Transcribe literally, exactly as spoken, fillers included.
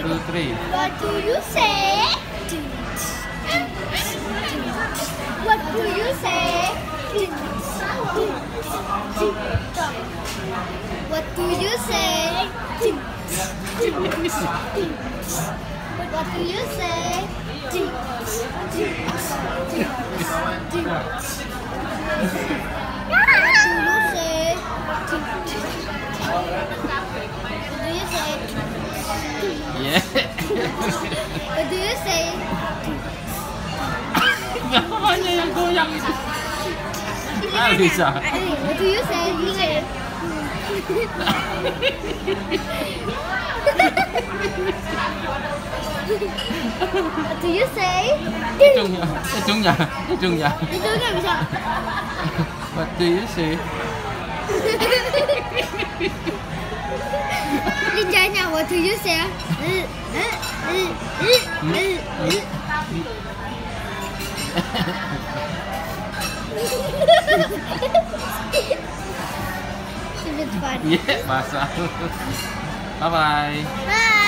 two, three. What do you say? What do you say? What do you say? What do you say? Yeah. What do you say? Namanya yang goyang itu. Ah, bisa. What do you say? What do you say? Hidungnya, hidungnya, hidungnya. Hidungnya bisa. What do you say? Lidahnya what do you say? Yeah, basah. Bye bye. Bye.